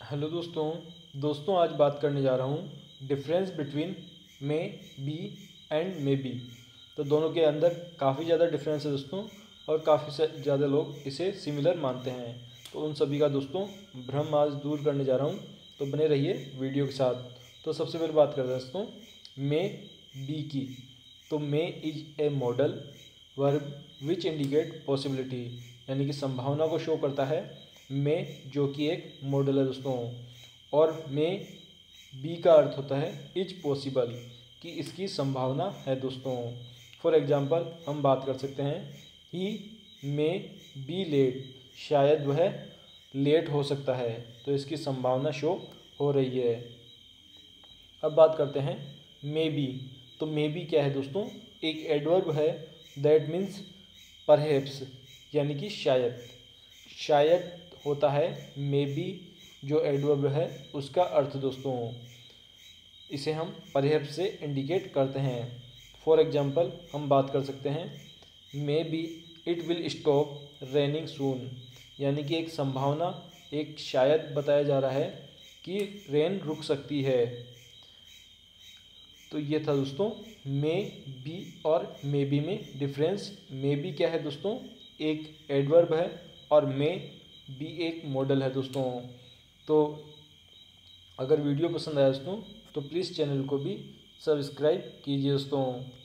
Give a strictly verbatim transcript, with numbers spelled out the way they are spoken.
Hello दोस्तों दोस्तों आज बात करने जा रहा हूँ difference between maybe and may be. तो दोनों के अंदर काफ़ी ज़्यादा डिफरेंस है दोस्तों, और काफ़ी ज़्यादा लोग इसे सिमिलर मानते हैं। तो उन सभी का दोस्तों भ्रम आज दूर करने जा रहा हूँ, तो बने रहिए वीडियो के साथ। तो सबसे पहले बात करते हैं दोस्तों मे बी की। तो may is a modal verb which indicate possibility, यानी कि संभावना को शो करता है। मे जो कि एक मॉडल है दोस्तों, और मे बी का अर्थ होता है इज पॉसिबल, कि इसकी संभावना है दोस्तों। फॉर एग्जांपल हम बात कर सकते हैं ही मे बी लेट, शायद वह लेट हो सकता है, तो इसकी संभावना शो हो रही है। अब बात करते हैं मे बी। तो मे बी क्या है दोस्तों, एक एडवर्ब है दैट मीन्स परहैप्स, यानी कि शायद। शायद होता है मे बी जो एडवर्ब है उसका अर्थ दोस्तों। इसे हम परहैप्स से इंडिकेट करते हैं। फॉर एग्जांपल हम बात कर सकते हैं maybe it will stop raining soon, यानी कि एक संभावना, एक शायद बताया जा रहा है कि रेन रुक सकती है। तो ये था दोस्तों मे बी और मे बी में डिफरेंस। मे बी क्या है दोस्तों, एक एडवर्ब है, और मे बी एक मॉडल है दोस्तों। तो अगर वीडियो पसंद आया दोस्तों तो प्लीज़ चैनल को भी सब्सक्राइब कीजिए दोस्तों।